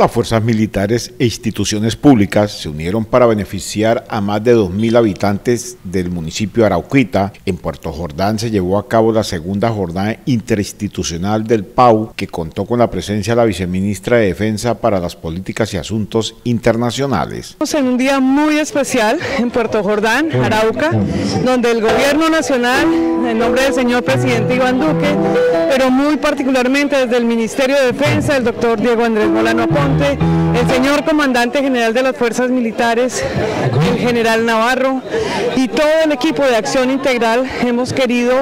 Las fuerzas militares e instituciones públicas se unieron para beneficiar a más de 2.000 habitantes del municipio de Arauquita. En Puerto Jordán se llevó a cabo la segunda jornada interinstitucional del PAU, que contó con la presencia de la viceministra de Defensa para las Políticas y Asuntos Internacionales. Estamos en un día muy especial en Puerto Jordán, Arauca, donde el gobierno nacional, en nombre del señor presidente Iván Duque, pero muy particularmente desde el Ministerio de Defensa, el doctor Diego Andrés Molano Aponte, el señor comandante general de las fuerzas militares, el general Navarro, y todo el equipo de acción integral, hemos querido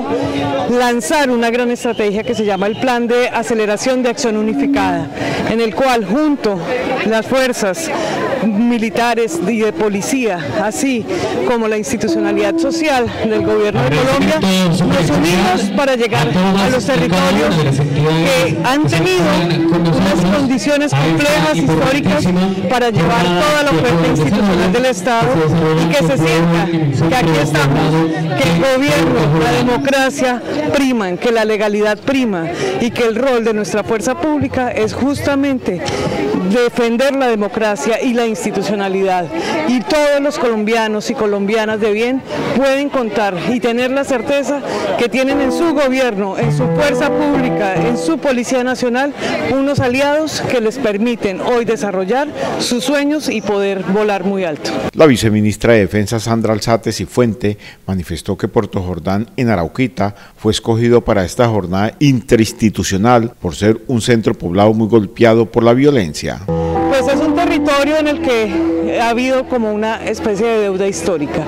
lanzar una gran estrategia que se llama el Plan de Aceleración de Acción Unificada, en el cual junto las fuerzas militares y de policía, así como la institucionalidad social del gobierno de Colombia, nos unimos para llegar a los territorios que han tenido unas condiciones complejas, históricas, para llevar toda la oferta institucional del Estado y que se sienta que aquí estamos, que el gobierno, la democracia priman, que la legalidad prima y que el rol de nuestra fuerza pública es justamente defender la democracia y la institucionalidad, y todos los colombianos y colombianas de bien pueden contar y tener la certeza que tienen en su gobierno, en su fuerza pública, en su Policía Nacional, unos aliados que les permiten hoy desarrollar sus sueños y poder volar muy alto. La viceministra de Defensa, Sandra Alzate Cifuente, manifestó que Puerto Jordán en Arauquita fue escogido para esta jornada interinstitucional por ser un centro poblado muy golpeado por la violencia. Pues es un territorio en el que ha habido como una especie de deuda histórica,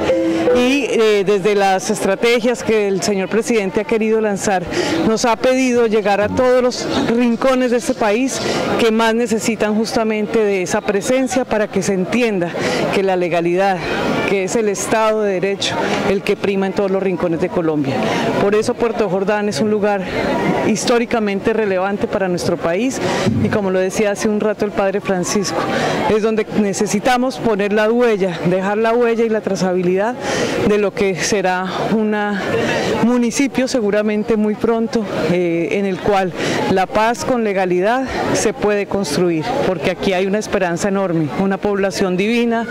y desde las estrategias que el señor presidente ha querido lanzar, nos ha pedido llegar a todos los rincones de este país que más necesitan justamente de esa presencia, para que se entienda que la legalidad, que es el Estado de Derecho, el que prima en todos los rincones de Colombia. Por eso Puerto Jordán es un lugar históricamente relevante para nuestro país, y como lo decía hace un rato el padre Francisco, es donde necesitamos poner la huella, dejar la huella y la trazabilidad de lo que será un municipio seguramente muy pronto, en el cual la paz con legalidad se puede construir, porque aquí hay una esperanza enorme, una población divina,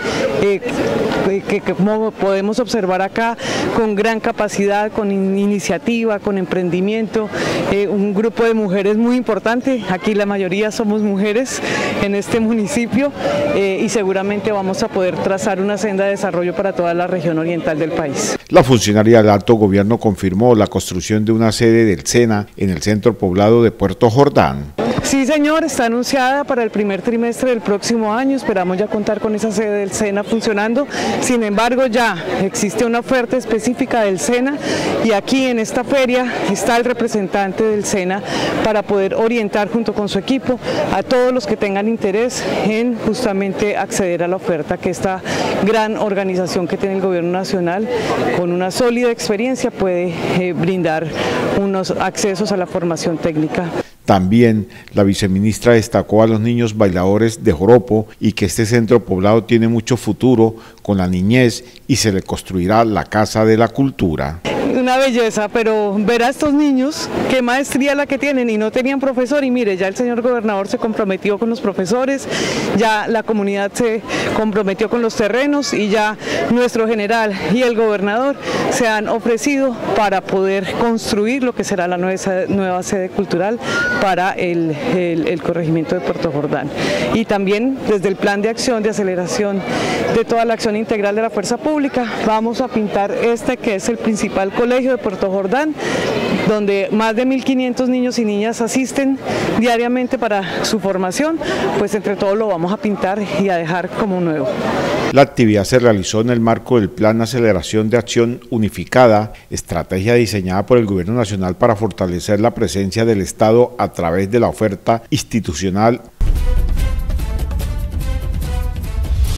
que como podemos observar acá, con gran capacidad, con iniciativa, con emprendimiento, un grupo de mujeres muy importante. Aquí la mayoría somos mujeres en este municipio, y seguramente vamos a poder trazar una senda de desarrollo para toda la región oriental del país. La funcionaria del Alto Gobierno confirmó la construcción de una sede del SENA en el centro poblado de Puerto Jordán. Sí, señor, está anunciada para el primer trimestre del próximo año. Esperamos ya contar con esa sede del SENA funcionando. Sin embargo, ya existe una oferta específica del SENA, y aquí en esta feria está el representante del SENA para poder orientar junto con su equipo a todos los que tengan interés en justamente acceder a la oferta que esta gran organización que tiene el gobierno nacional, con una sólida experiencia, puede brindar unos accesos a la formación técnica. También la viceministra destacó a los niños bailadores de joropo y que este centro poblado tiene mucho futuro con la niñez y se le construirá la Casa de la Cultura. Una belleza, pero ver a estos niños, qué maestría la que tienen, y no tenían profesor, y mire, ya el señor gobernador se comprometió con los profesores, ya la comunidad se comprometió con los terrenos, y ya nuestro general y el gobernador se han ofrecido para poder construir lo que será la nueva sede cultural para el corregimiento de Puerto Jordán. Y también desde el plan de acción de aceleración de toda la acción integral de la fuerza pública, vamos a pintar este que es el principal colegio de Puerto Jordán, donde más de 1.500 niños y niñas asisten diariamente para su formación. Pues entre todos lo vamos a pintar y a dejar como nuevo. La actividad se realizó en el marco del Plan de Aceleración de Acción Unificada, estrategia diseñada por el Gobierno Nacional para fortalecer la presencia del Estado a través de la oferta institucional